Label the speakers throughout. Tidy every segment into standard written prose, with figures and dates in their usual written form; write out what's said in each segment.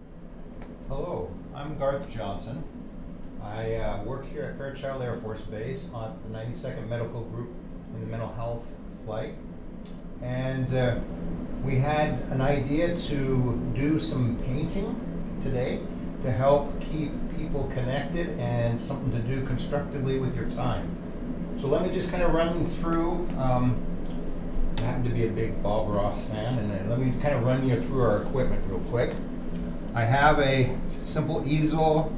Speaker 1: Hello, I'm Garth Johnson. I work here at Fairchild Air Force Base on the 92nd Medical Group in the mental health flight. And we had an idea to do some painting today to help keep people connected and something to do constructively with your time. So let me just kind of run through, I happen to be a big Bob Ross fan, and let me kind of run you through our equipment real quick. I have a simple easel,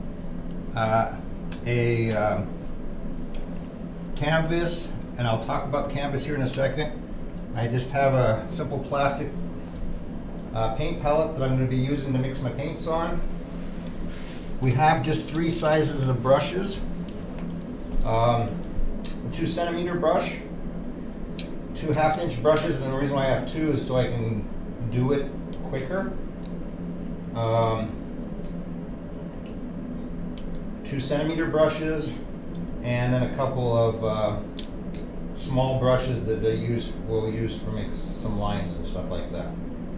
Speaker 1: canvas, and I'll talk about the canvas here in a second. I just have a simple plastic paint palette that I'm going to be using to mix my paints on. We have just 3 sizes of brushes. A 2 centimeter brush, 2 1/2-inch brushes, and the reason why I have 2 is so I can do it quicker. 2 centimeter brushes, and then a couple of small brushes that we'll use for mix some lines and stuff like that.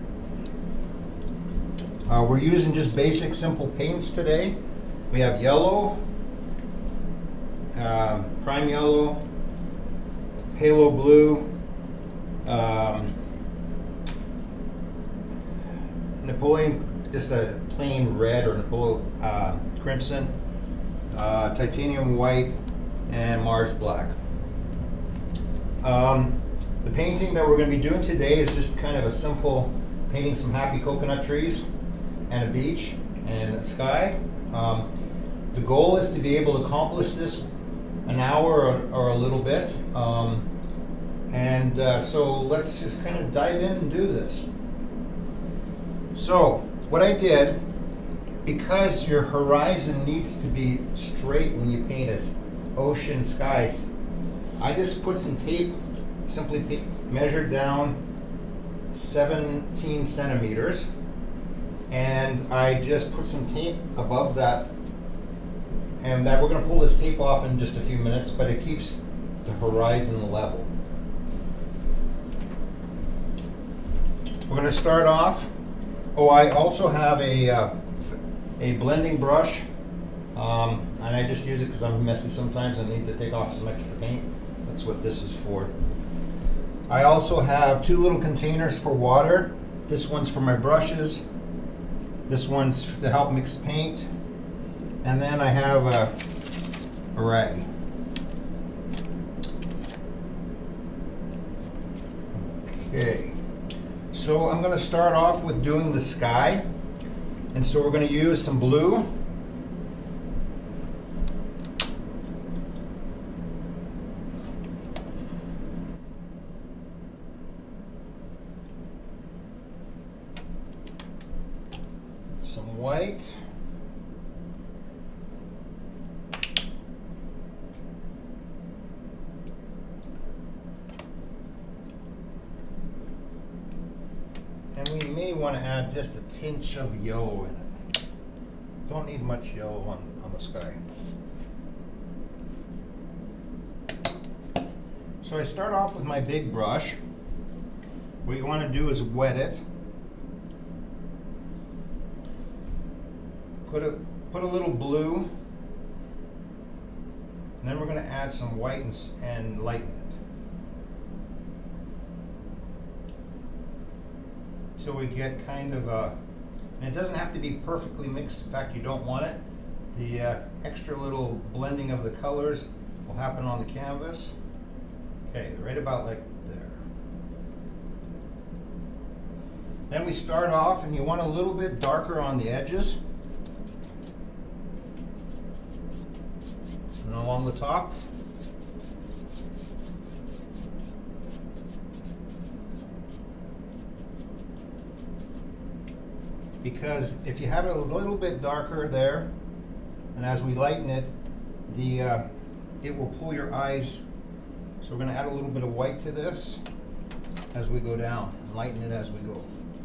Speaker 1: We're using just basic simple paints today. We have yellow, prime yellow, halo blue, Napoleon, just a plain red, or Napoleon crimson, titanium white, and Mars black. The painting that we're going to be doing today is just kind of a simple painting some happy coconut trees and a beach and a sky. The goal is to be able to accomplish this an hour or a little bit. So let's just kind of dive in and do this. So what I did, because your horizon needs to be straight when you paint ocean skies, I just put some tape, simply measured down 17 centimeters, and I just put some tape above that, and that we're going to pull this tape off in just a few minutes, but it keeps the horizon level. We're going to start off. Oh, I also have a blending brush, and I just use it because I'm messy sometimes and need to take off some extra paint. That's what this is for. I also have 2 little containers for water. This one's for my brushes. This one's to help mix paint. And then I have a rag. Okay. So I'm going to start off with doing the sky. And so we're going to use some blue. Some white. And we may want to add just a tinge of yellow in it. Don't need much yellow on the sky. So I start off with my big brush. What you want to do is wet it. Put a little blue. And then we're going to add some white and lighten it. So we get kind of a, and it doesn't have to be perfectly mixed. In fact, you don't want it. The extra little blending of the colors will happen on the canvas. Okay, right about like there. Then we start off, and you want a little bit darker on the edges and along the top. Because if you have it a little bit darker there, and as we lighten it, it will pull your eyes. So we're going to add a little bit of white to this as we go down, and lighten it as we go.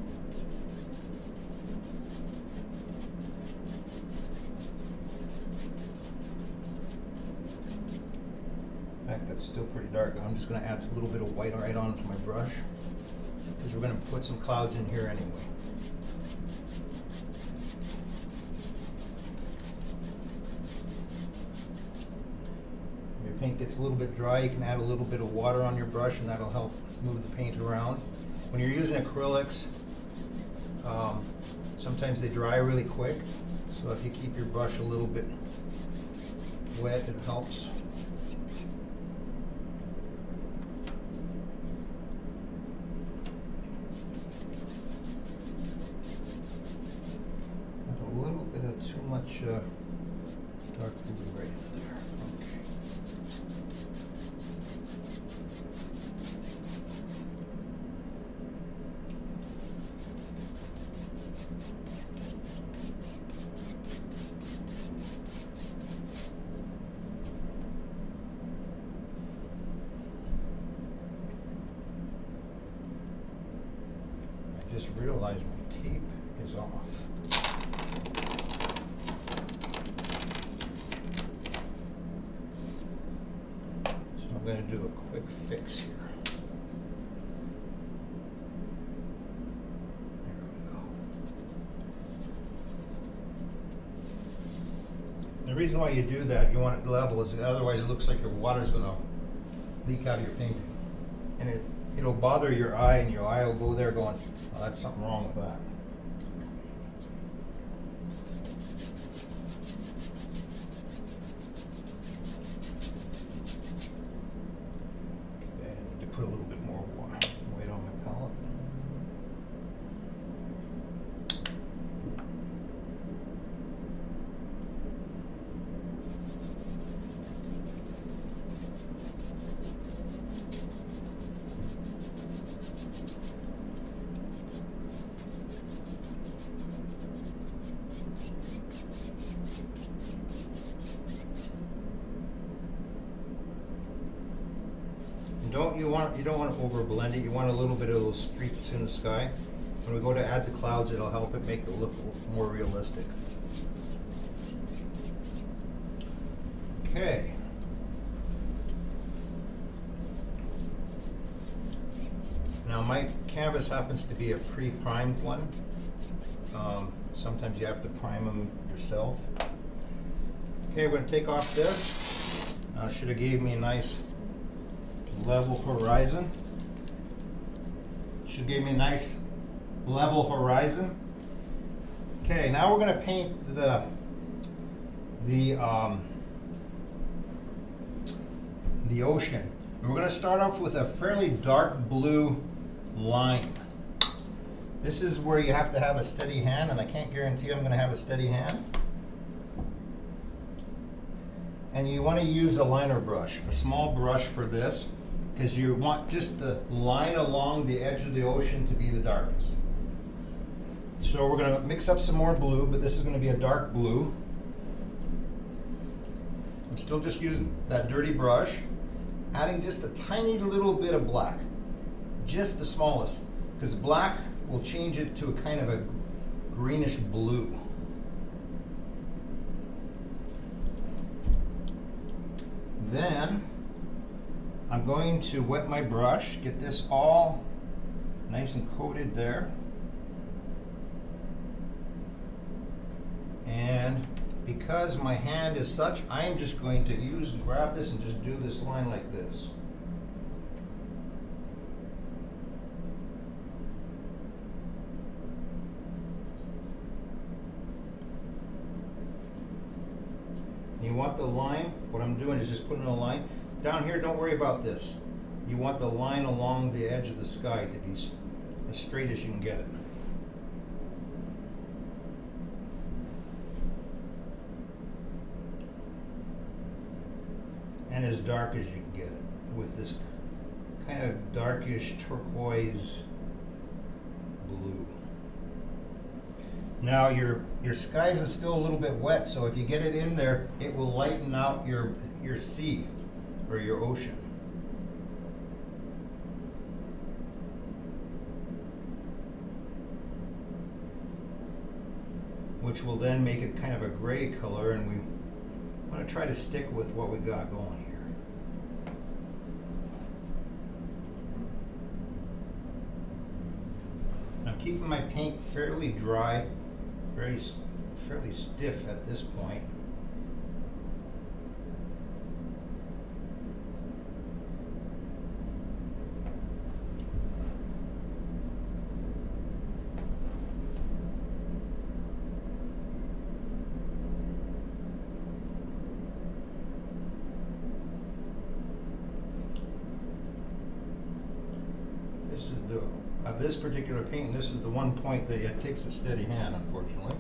Speaker 1: In fact, that's still pretty dark. I'm just going to add a little bit of white right onto my brush, because we're going to put some clouds in here anyway. paint gets a little bit dry, you can add a little bit of water on your brush and that'll help move the paint around. When you're using acrylics, sometimes they dry really quick, so if you keep your brush a little bit wet, it helps. A little bit of too much dark blue right in there. Okay. I just realized my tape is off. I'm going to do a quick fix here. There we go. The reason why you do that, you want it level, is otherwise it looks like your water's going to leak out of your painting. And it'll bother your eye, and your eye will go there going, oh, that's something wrong with that. Put a little bit more weight on my palette. You don't want to over blend it. You want a little bit of those streaks in the sky. When we go to add the clouds, it'll help it make it look more realistic. Okay. Now my canvas happens to be a pre-primed one. Sometimes you have to prime them yourself. Okay, we're going to take off this. Should have gave me a nice level horizon. Should give me a nice level horizon. Okay, now we're going to paint the ocean. And we're going to start off with a fairly dark blue line. This is where you have to have a steady hand, and I can't guarantee I'm going to have a steady hand. And you want to use a liner brush, a small brush for this, because you want just the line along the edge of the ocean to be the darkest. So we're going to mix up some more blue, but this is going to be a dark blue. I'm still just using that dirty brush, adding just a tiny little bit of black, just the smallest, because black will change it to a kind of a greenish blue. Then I'm going to wet my brush, get this all nice and coated there. And because my hand is such, I'm just going to grab this and just do this line like this. You want the line, what I'm doing is just putting a line. Down here, don't worry about this. You want the line along the edge of the sky to be as straight as you can get it. And as dark as you can get it, with this kind of darkish turquoise blue. Now your skies is still a little bit wet, so if you get it in there, it will lighten out your sea or your ocean. Which will then make it kind of a gray color, and we want to try to stick with what we got going here. I'm keeping my paint fairly dry, fairly stiff at this point. This is the, of this particular paint, this is the one point that it takes a steady hand, unfortunately.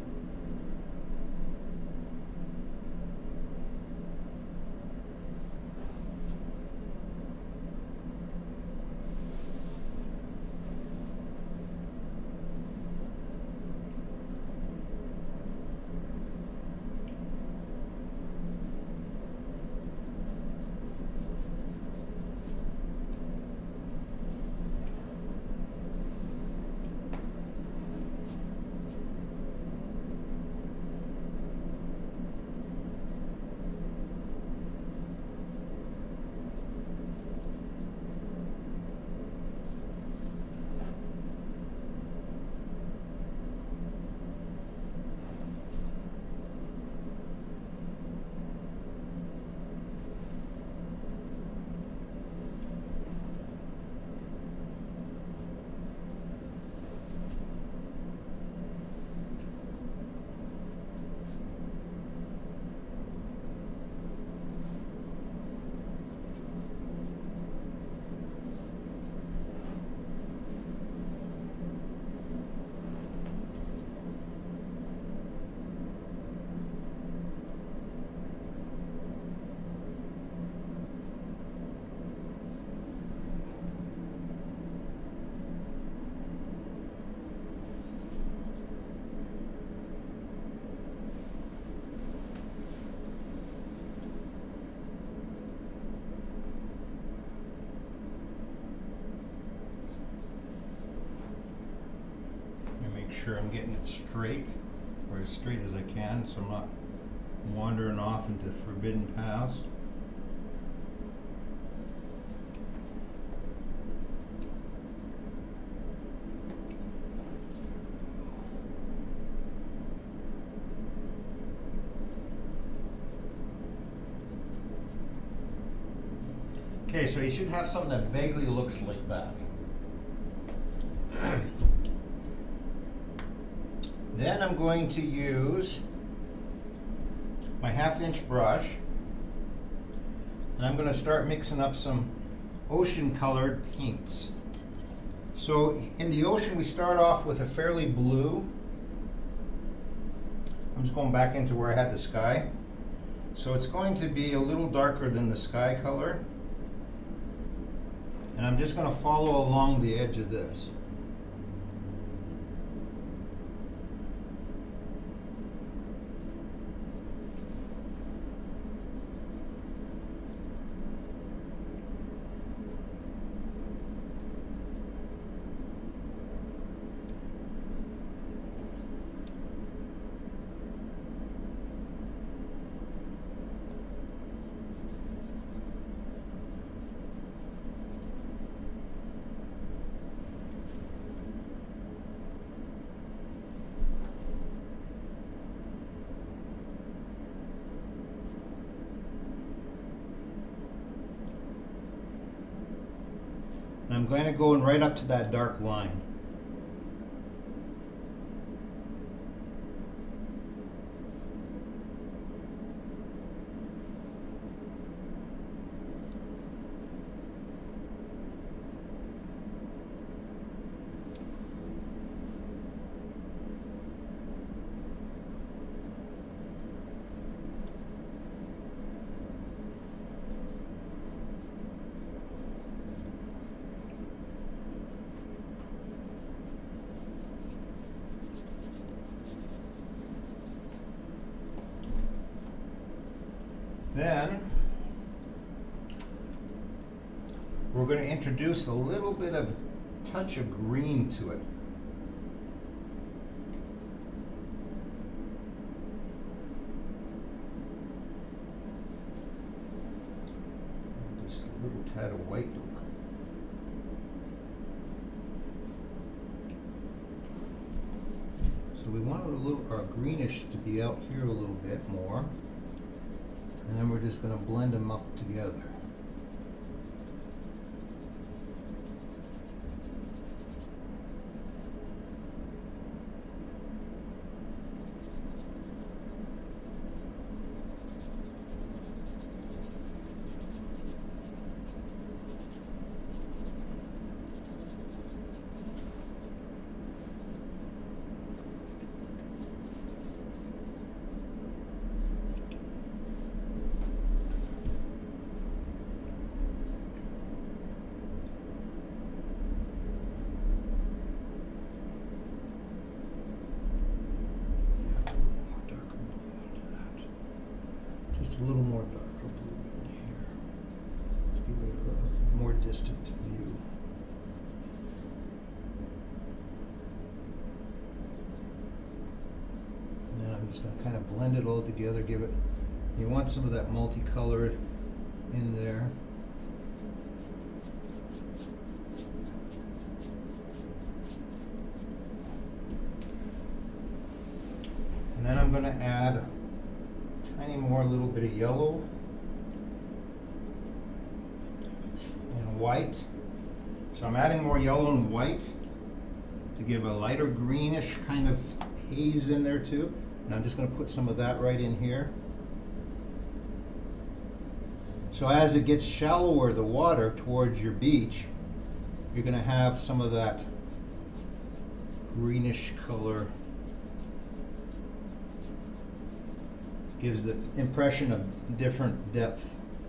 Speaker 1: Sure I'm getting it straight, or as straight as I can, so I'm not wandering off into forbidden paths. Okay, so you should have something that vaguely looks like that. Then I'm going to use my 1/2" brush, and I'm going to start mixing up some ocean colored paints. So in the ocean we start off with a fairly blue. I'm just going back into where I had the sky. So it's going to be a little darker than the sky color. And I'm just going to follow along the edge of this. And I'm going to go in right up to that dark line. Then we're going to introduce a little bit of touch of green to it. And just a little tad of white. So we want a little our greenish to be out here a little bit more. And then we're just going to blend them up together. distant view. And then I'm just going to kind of blend it all together, give it, you want some of that multicolor in there. And then I'm going to add a tiny more little bit of yellow and white. So I'm adding more yellow and white to give a lighter greenish kind of haze in there too. And I'm just going to put some of that right in here. So as it gets shallower, the water towards your beach, you're going to have some of that greenish color. Gives the impression of different depth.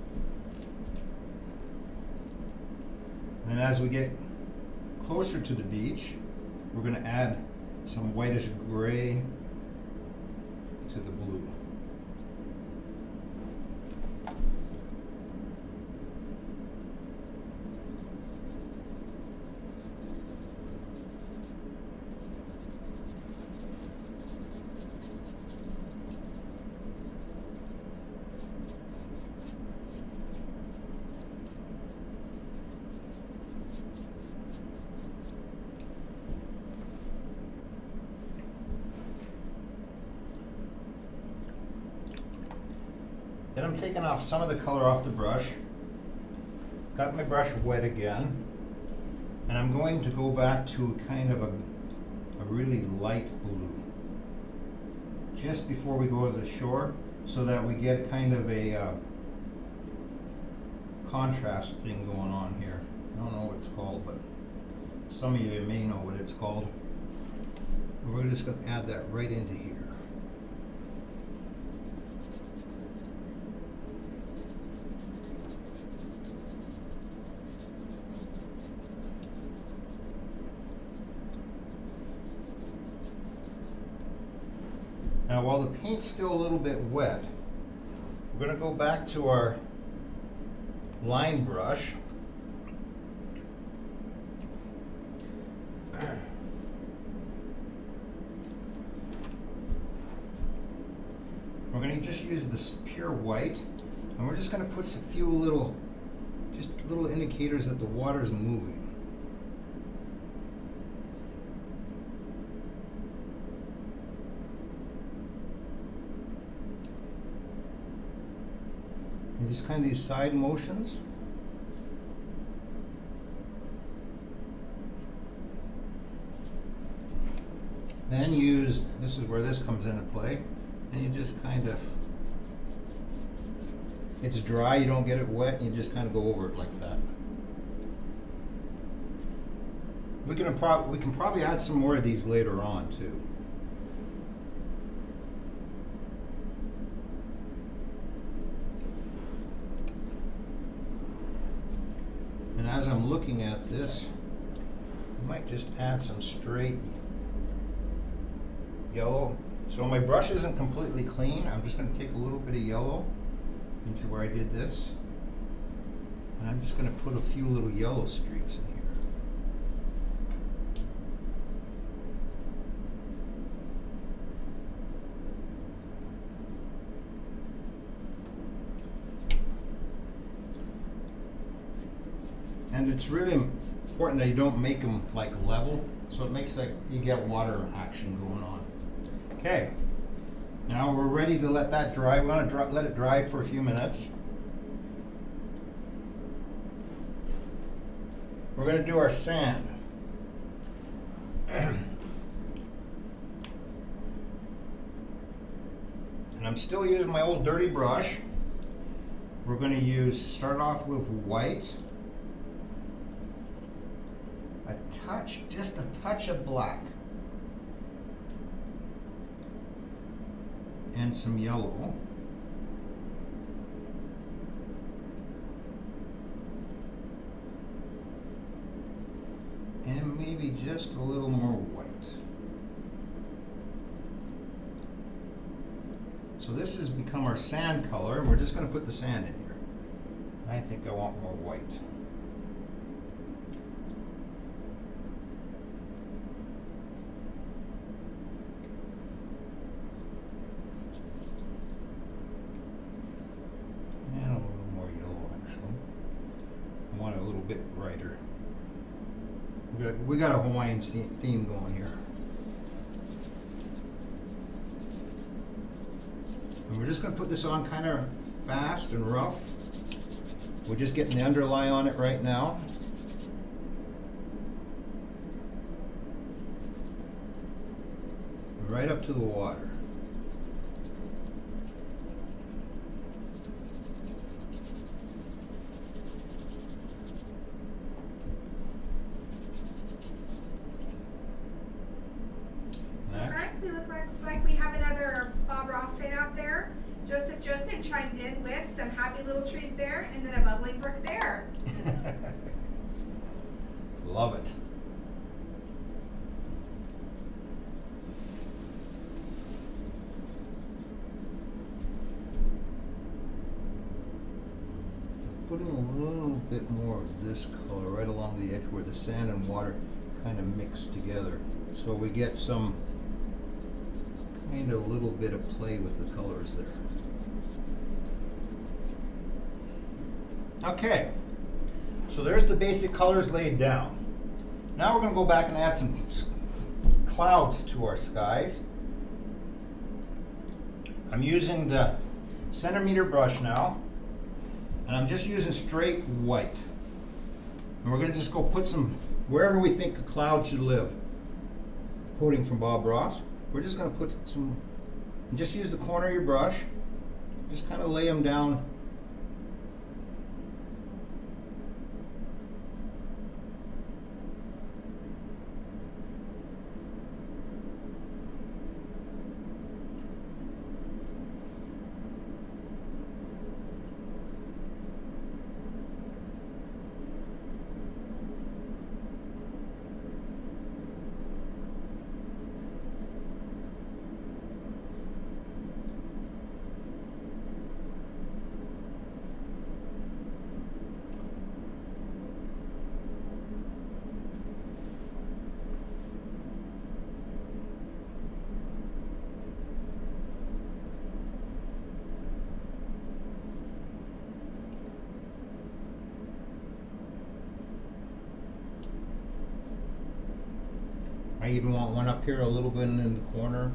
Speaker 1: And as we get closer to the beach, we're going to add some whitish gray to the blue. Then I'm taking off some of the color off the brush. Got my brush wet again. And I'm going to go back to kind of a really light blue. Just before we go to the shore, so that we get kind of a contrast thing going on here. I don't know what it's called, but some of you may know what it's called. We're just going to add that right into here. Now, while the paint's still a little bit wet, we're going to go back to our line brush. We're going to just use this pure white, and we're just going to put a few little indicators that the water is moving. And just kind of these side motions. Then use, this is where this comes into play, and you just kind of, it's dry, you don't get it wet, and you just kind of go over it like that. We can probably add some more of these later on too. And as I'm looking at this, I might just add some straight yellow. So my brush isn't completely clean. I'm just going to take a little bit of yellow into where I did this. And I'm just going to put a few little yellow streaks in here. And it's really important that you don't make them like level, so it makes like you get water action going on. Okay, now we're ready to let that dry. We want to let it dry for a few minutes. We're going to do our sand. And I'm still using my old dirty brush. We're going to start off with white. Just a touch of black. And some yellow. And maybe just a little more white. So this has become our sand color, and we're just going to put the sand in here. I think I want more white. bit brighter. We got a Hawaiian theme going here. And we're just going to put this on kind of fast and rough. We're just getting the underlay on it right now. Right up to the water.
Speaker 2: We look like we have another Bob Ross fan out there. Joseph chimed in with some happy little trees there and then a bubbling brook there.
Speaker 1: Love it. Putting a little bit more of this color right along the edge where the sand and water kind of mix together. So we get some kind of a little bit of play with the colors there. Okay, so there's the basic colors laid down. Now we're going to go back and add some clouds to our skies. I'm using the centimeter brush now, and I'm just using straight white. And we're going to just go put some, wherever we think a cloud should live. Quoting from Bob Ross, we're just going to put some, and just use the corner of your brush, just kind of lay them down. I even want one up here a little bit in the corner.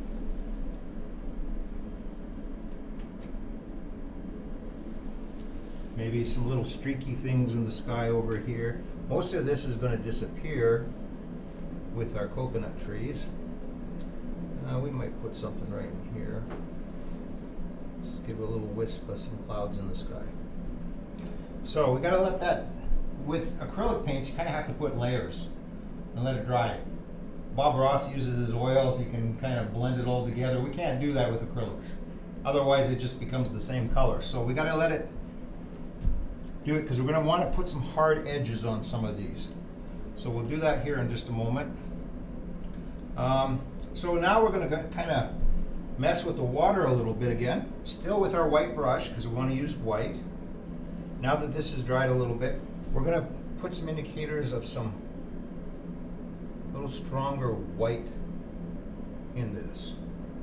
Speaker 1: Maybe some little streaky things in the sky over here. Most of this is going to disappear with our coconut trees. We might put something right in here. Just give a little wisp of some clouds in the sky. So we got to let that, with acrylic paints you kind of have to put layers and let it dry. Bob Ross uses his oils, he can kind of blend it all together. We can't do that with acrylics. Otherwise it just becomes the same color. So we got to let it do it because we're going to want to put some hard edges on some of these. So we'll do that here in just a moment. So now we're going to kind of mess with the water a little bit again, still with our white brush because we want to use white. Now that this is dried a little bit, we're going to put some indicators of some little stronger white in this.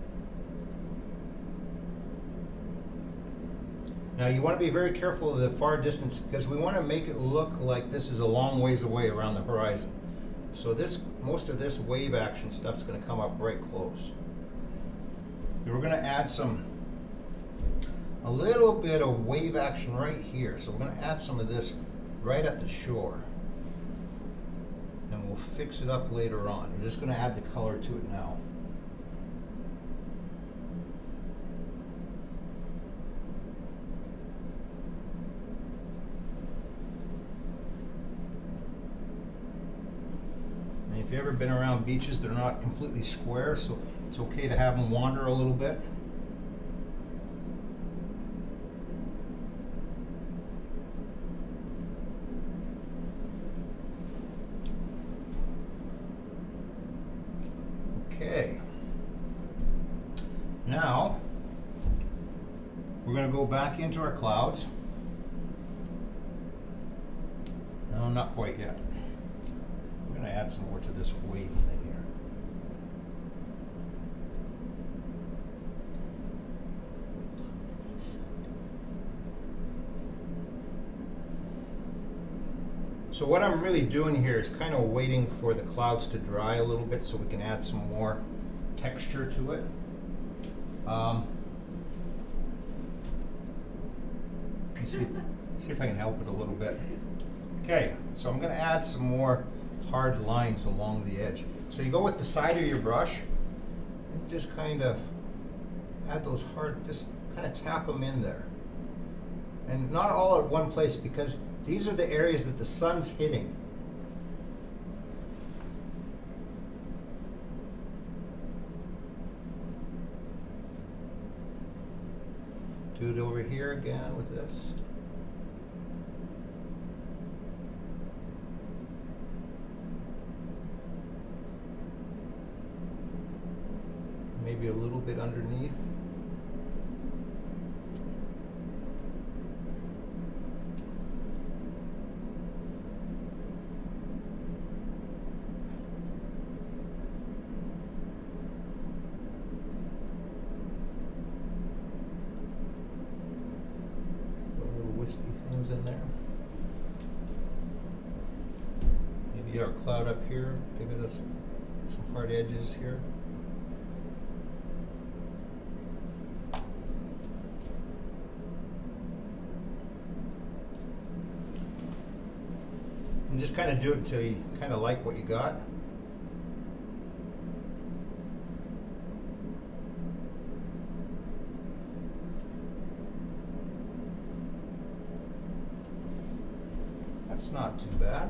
Speaker 1: Now you want to be very careful of the far distance because we want to make it look like this is a long ways away around the horizon. So this, most of this wave action stuff is going to come up right close. We're going to add a little bit of wave action right here. So we're going to add some of this right at the shore. And we'll fix it up later on. We're just going to add the color to it now. And if you've ever been around beaches, they're not completely square, so it's okay to have them wander a little bit. Okay. Now, we're going to go back into our clouds. No, not quite yet. We're going to add some more to this wave thing here. So what I'm really doing here is kind of waiting for the clouds to dry a little bit so we can add some more texture to it. Let me see if I can help it a little bit. Okay, so I'm going to add some more hard lines along the edge. So you go with the side of your brush and just kind of add those hard, just kind of tap them in there. And not all at one place, because these are the areas that the sun's hitting. Do it over here again with this. Maybe a little bit underneath. Wispy things in there. Maybe our cloud up here, give it some hard edges here. And just kind of do it until you kind of like what you got. That's not too bad.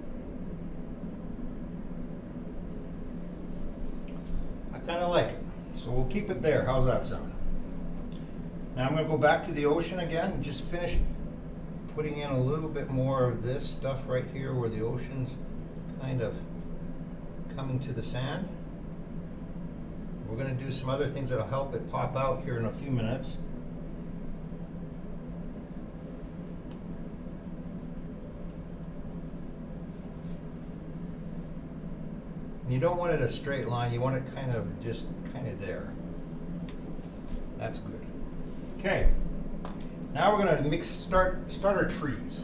Speaker 1: I kind of like it. So we'll keep it there. How's that sound? Now I'm going to go back to the ocean again and just finish putting in a little bit more of this stuff right here where the ocean's kind of coming to the sand. We're going to do some other things that'll help it pop out here in a few minutes. You don't want it a straight line, you want it kind of just kind of there. That's good. Okay, now we're going to start our trees.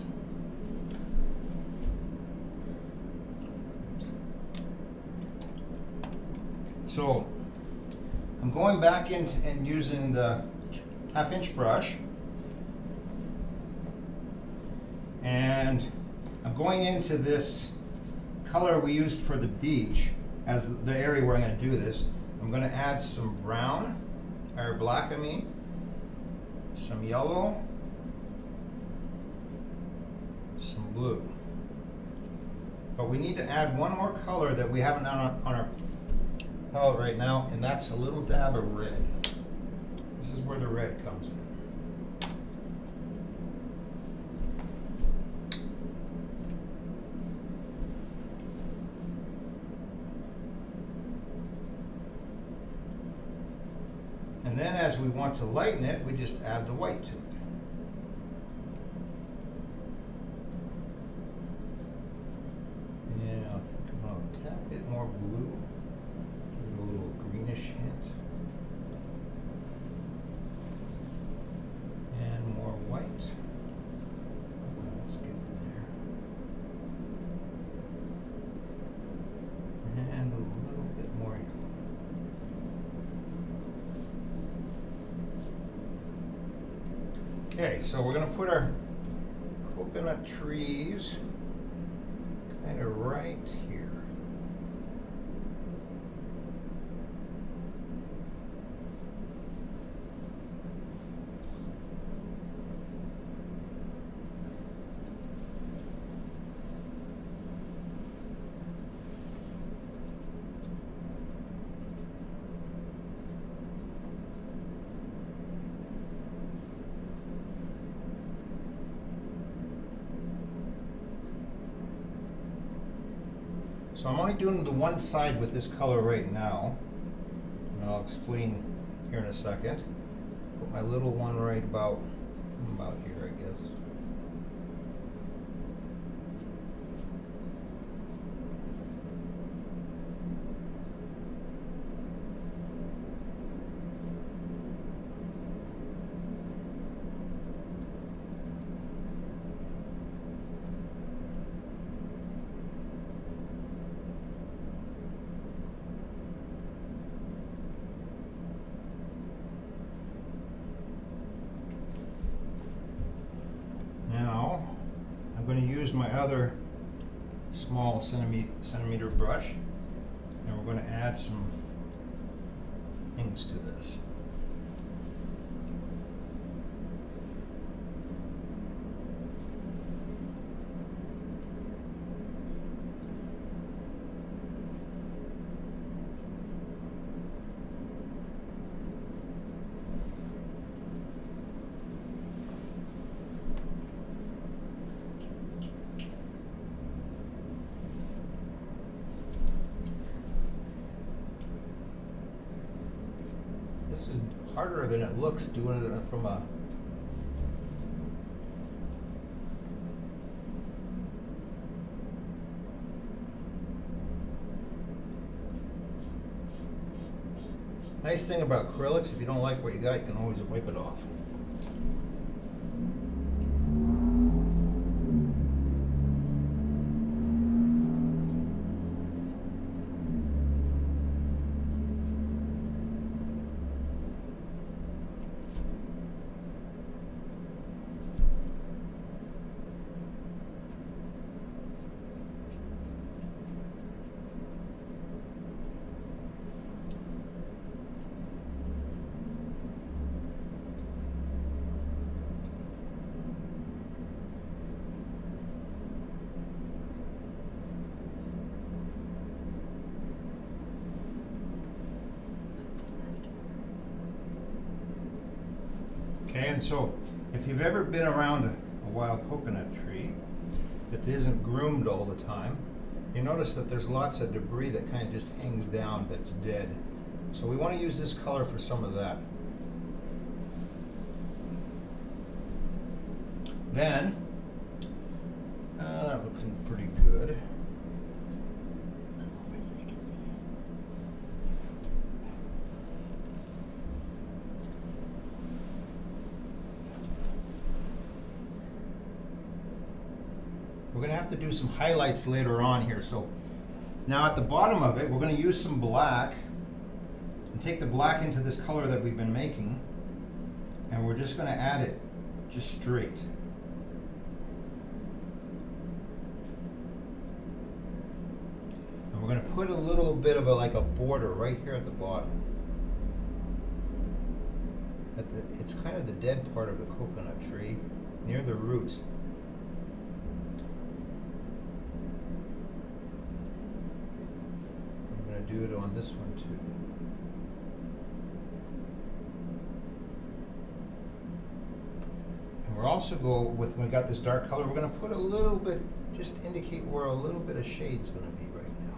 Speaker 1: So I'm going back in and using the 1/2 inch brush, and I'm going into this color we used for the beach as the area where I'm going to do this. I'm going to add some brown, or black I mean, some yellow, some blue. But we need to add one more color that we haven't on our palette right now, and that's a little dab of red. This is where the red comes in. And then as we want to lighten it, we just add the white to it. Yeah, I think I'm going to tap it more blue. Give it a little greenish hint. And more white. Let's get in there. And a little bit more yellow. Okay, so we're going to put our coconut trees kind of right here. So I'm only doing the one side with this color right now, and I'll explain here in a second. Put my little one right about here, I guess. use my other small centimeter brush, and we're going to add some things to this. This is harder than it looks doing it from a nice thing about acrylics, if you don't like what you got, you can always wipe it off. Okay, and so if you've ever been around a wild coconut tree that isn't groomed all the time, you notice that there's lots of debris that kind of just hangs down that's dead. So we want to use this color for some of that. Then, that looks pretty good. We're going to have to do some highlights later on here. So now at the bottom of it, we're going to use some black and take the black into this color that we've been making, and we're just going to add it just straight. And we're going to put a little bit of like a border right here at the bottom. It's kind of the dead part of the coconut tree, near the roots. Do it on this one too. And we're also when we got this dark color, we're going to put a little bit, just indicate where a little bit of shade's going to be right now.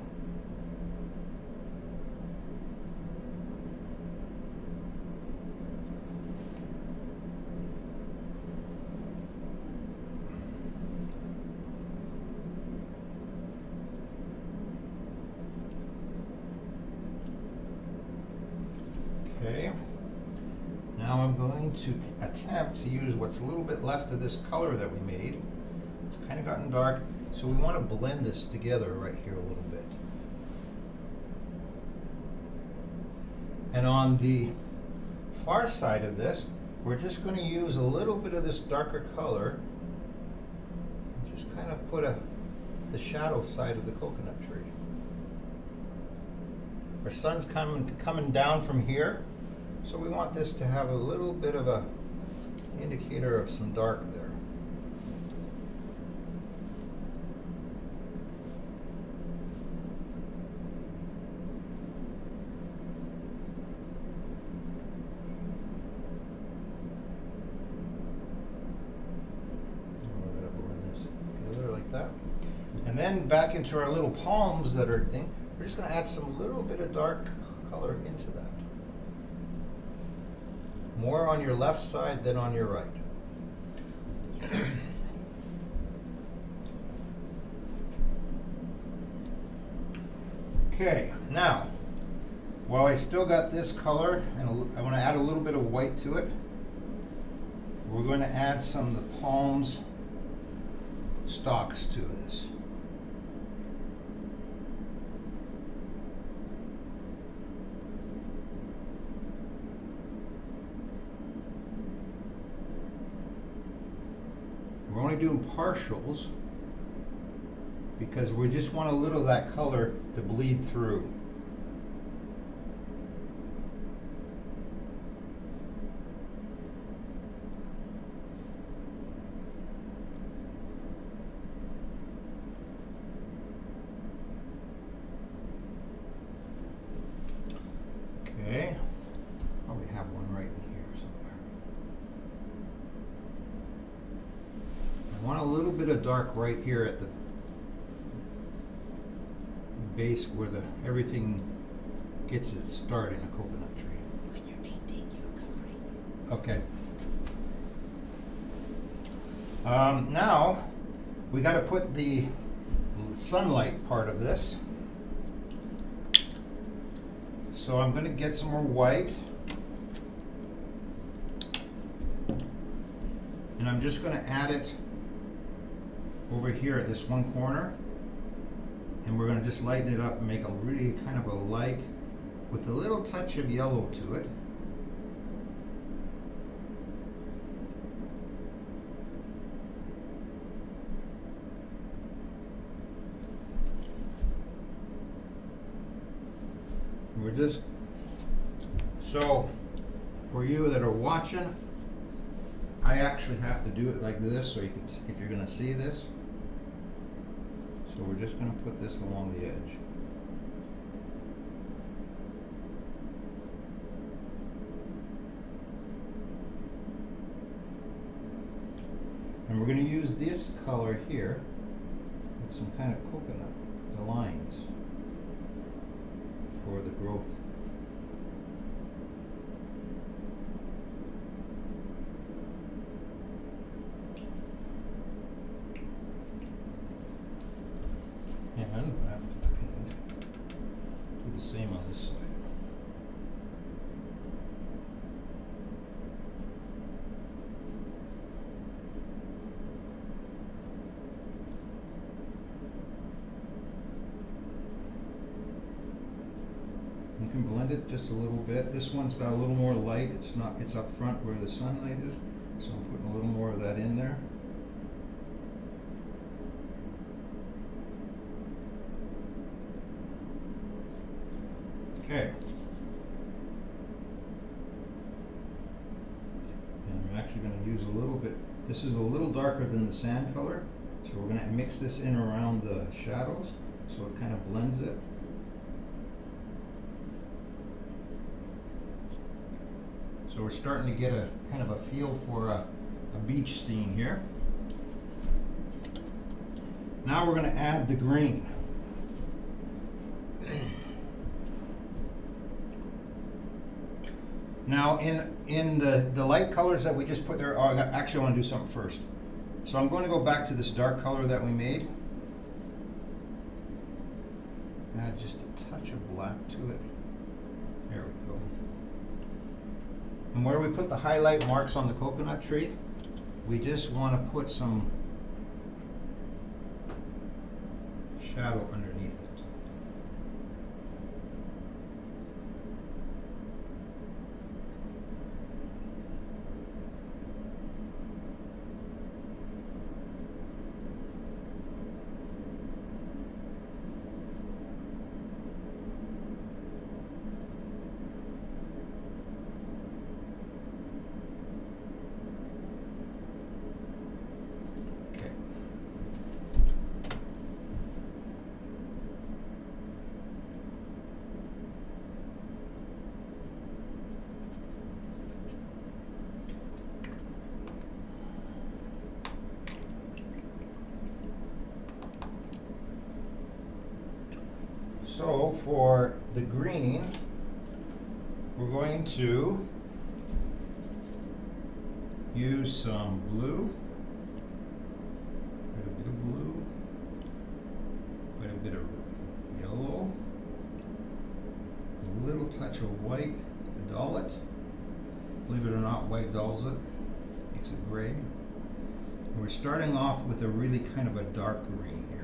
Speaker 1: Okay, now I'm going to attempt to use what's a little bit left of this color that we made. It's kind of gotten dark, so we want to blend this together right here a little bit. And on the far side of this, we're just going to use a little bit of this darker color and just kind of put the shadow side of the coconut tree. Our sun's coming down from here, so we want this to have a little bit of a indicator of some dark there. We're going to blend this together like that. And then back into our little palms that are thing. We're just going to add some little bit of dark color into that. More on your left side than on your right. Okay, now, while I still got this color, and I want to add a little bit of white to it, we're going to add some of the palms stalks to this. We're only doing partials, because we just want a little of that color to bleed through. Okay, probably have one right in here somewhere. I want a little bit of dark right here at the base where everything gets its start in a coconut tree.
Speaker 3: When you're painting, you're covering.
Speaker 1: Okay. Now we got to put the sunlight part of this. So I'm going to get some more white, and I'm just going to add it over here at this one corner, and we're going to just lighten it up and make a really kind of a light with a little touch of yellow to it. We're just, so for you that are watching, I actually have to do it like this so you can see, if you're going to see this. So we're just going to put this along the edge. And we're going to use this color here with some kind of coconut, the lines, for the growth. And I'm going to have to paint, do the same on this side. You can blend it just a little bit. This one's got a little more light. It's up front where the sunlight is. So I'm putting a little more of that in there. Okay. And I'm actually going to use a little bit. This is a little darker than the sand color. So we're going to mix this in around the shadows so it kind of blends it. So we're starting to get a kind of a feel for a beach scene here. Now we're going to add the green. Now in the light colors that we just put there, actually I want to do something first. So I'm going to go back to this dark color that we made. Add just a touch of black to it. There we go. And where we put the highlight marks on the coconut tree, we just want to put some shadow underneath it. So for the green, we're going to use some blue, quite a bit of blue, quite a bit of yellow, a little touch of white to dull it. Believe it or not, white dulls it, makes it gray. And we're starting off with a really kind of a dark green here.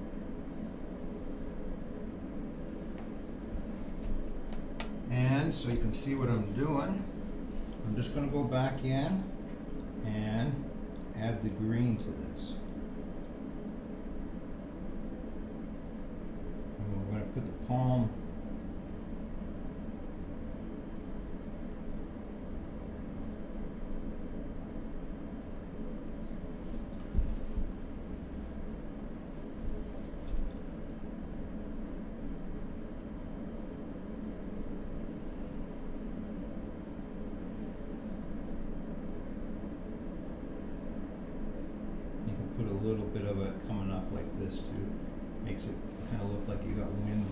Speaker 1: And so you can see what I'm doing. I'm just going to go back in and add the green to this. put the palm. You can put a little bit of it coming up like this too. Makes it kind of look like you got wind.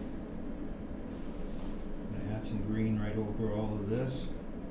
Speaker 1: And add some green right over all of this.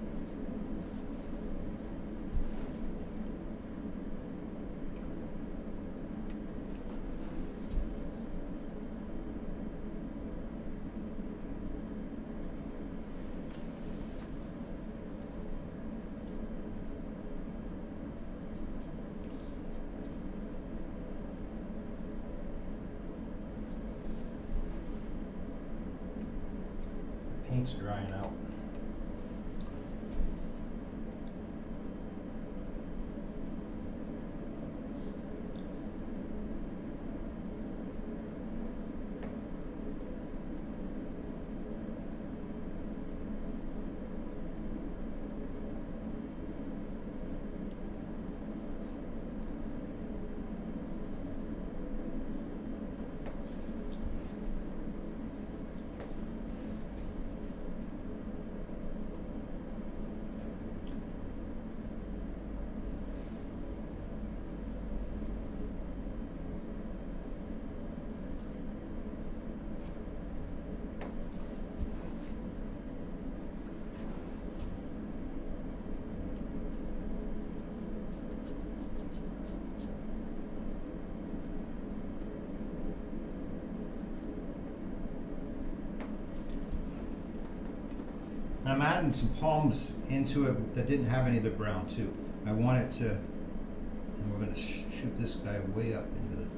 Speaker 1: Paint's drying out. And I'm adding some palms into it that didn't have any of the brown too. I want it to, and we're going to shoot this guy way up into the.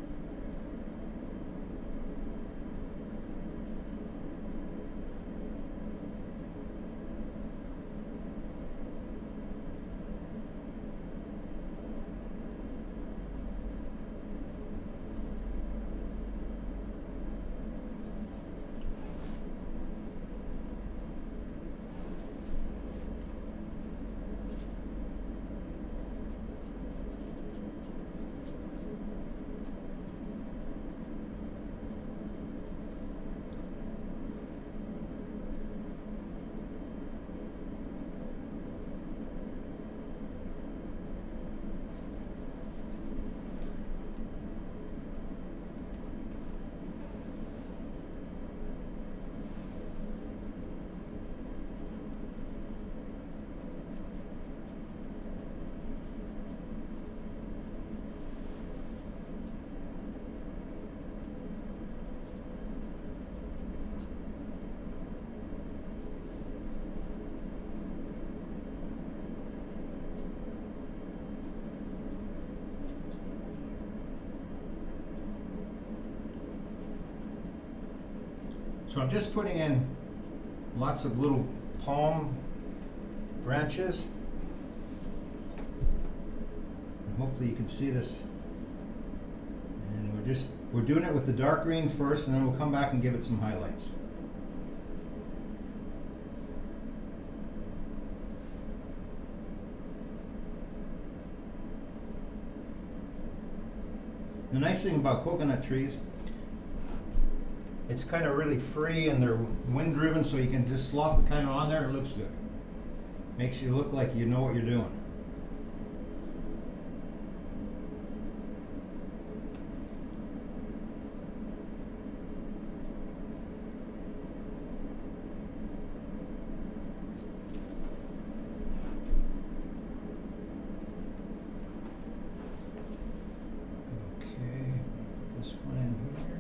Speaker 1: So I'm just putting in lots of little palm branches. And hopefully you can see this. And we're doing it with the dark green first, and then we'll come back and give it some highlights. The nice thing about coconut trees, it's kind of really free and they're wind driven, so you can just slop it kind of on there and it looks good. Makes you look like you know what you're doing. Okay, put this one in here.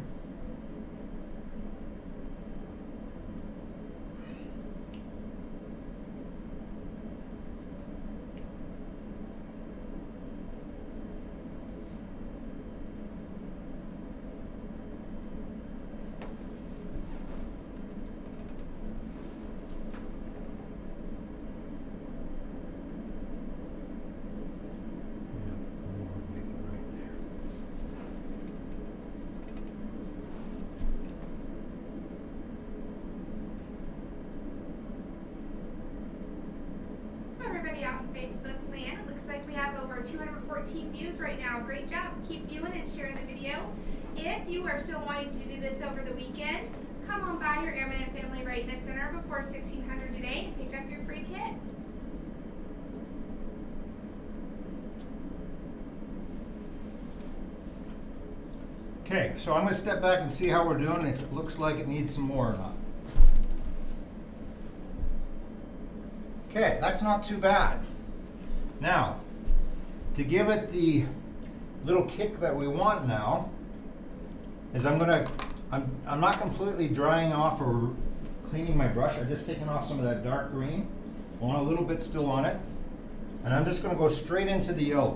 Speaker 2: views right now. Great job. Keep viewing and sharing the video. If you are still wanting to do this over the weekend, come on by your Eminent Family Readiness Center before 1600 today and pick up your free kit.
Speaker 1: Okay, so I'm going to step back and see how we're doing, if it looks like it needs some more or not. Okay, that's not too bad. Now, to give it the little kick that we want now, is I'm not completely drying off or cleaning my brush. I'm just taking off some of that dark green. I want a little bit still on it. And I'm just going to go straight into the yellow.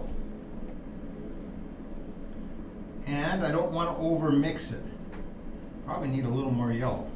Speaker 1: And I don't want to over mix it. Probably need a little more yellow.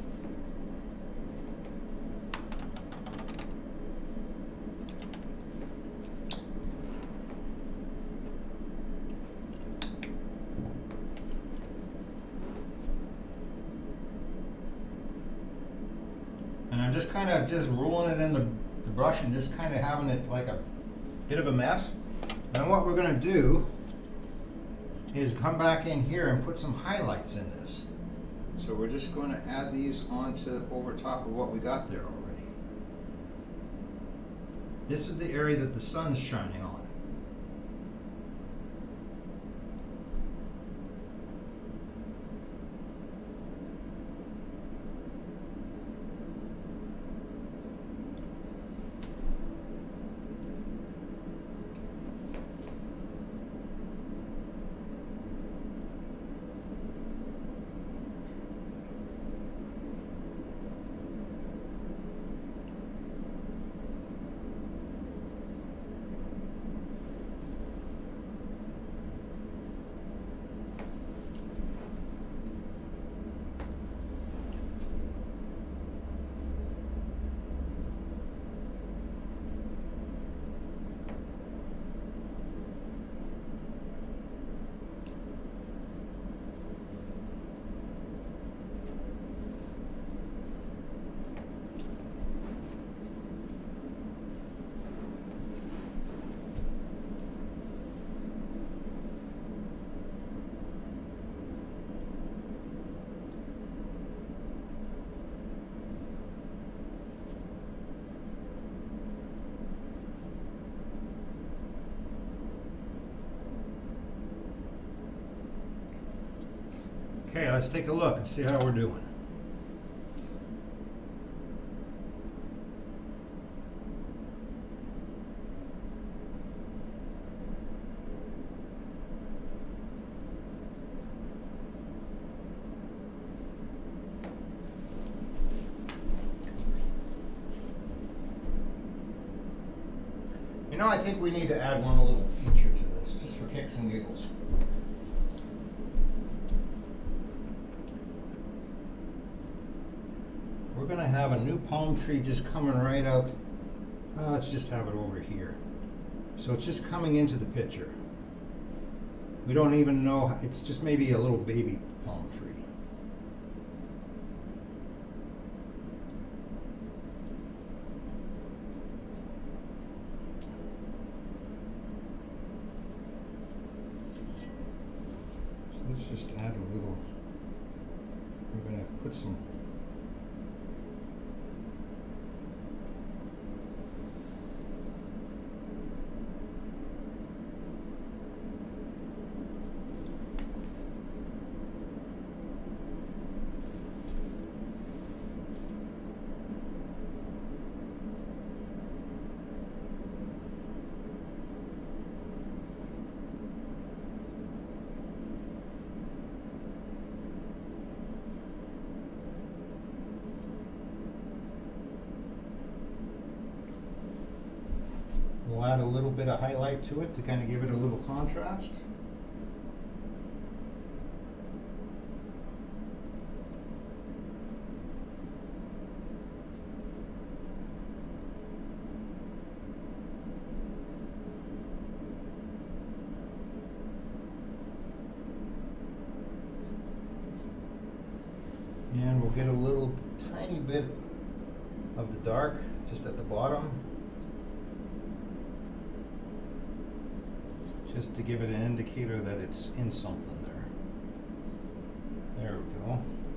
Speaker 1: And I'm just kind of just rolling it in the brush and just kind of having it like a bit of a mess. And what we're going to do is come back in here and put some highlights in this. So we're just going to add these onto over top of what we got there already. This is the area that the sun's shining on. Okay, let's take a look and see how we're doing. You know, I think we need to add one little feature to this, just for kicks and giggles. We're going to have a new palm tree just coming right out. Let's just have it over here. So it's just coming into the picture. We don't even know, it's just maybe a little baby palm tree. So let's just add a little, we're going to put some we'll add a little bit of highlight to it to kind of give it a little contrast. And we'll get a little tiny bit of the dark just at the bottom. just to give it an indicator that it's in something there. There we go.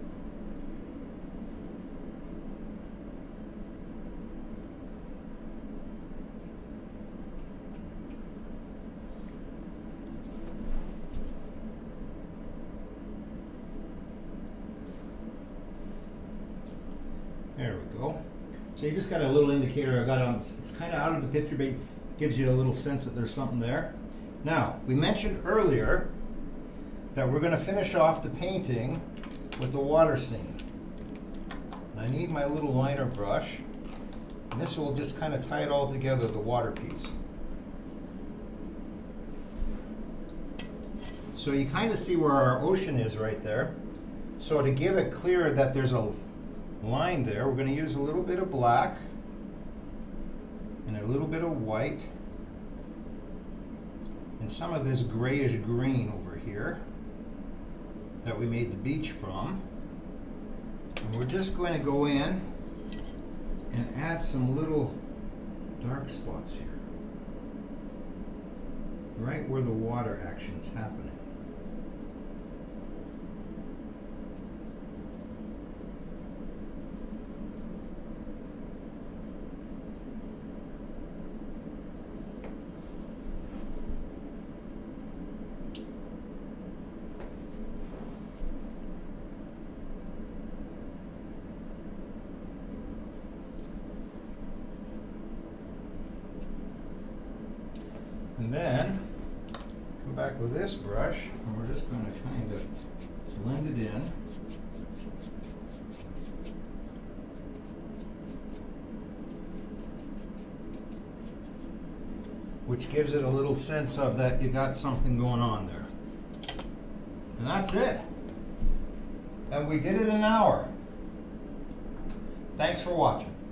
Speaker 1: There we go. So you just got a little indicator. I got it on. It's kind of out of the picture, but gives you a little sense that there's something there. Now, we mentioned earlier that we're going to finish off the painting with the water scene. I need my little liner brush, and this will just kind of tie it all together, the water piece. So you kind of see where our ocean is right there. So to give it clear that there's a line there, we're going to use a little bit of black and a little bit of white and some of this grayish green over here that we made the beach from. And we're just going to go in and add some little dark spots here, right where the water action is happening. And then come back with this brush, and we're just going to kind of blend it in. Which gives it a little sense of that you got something going on there. And that's it. And we did it in an hour. Thanks for watching.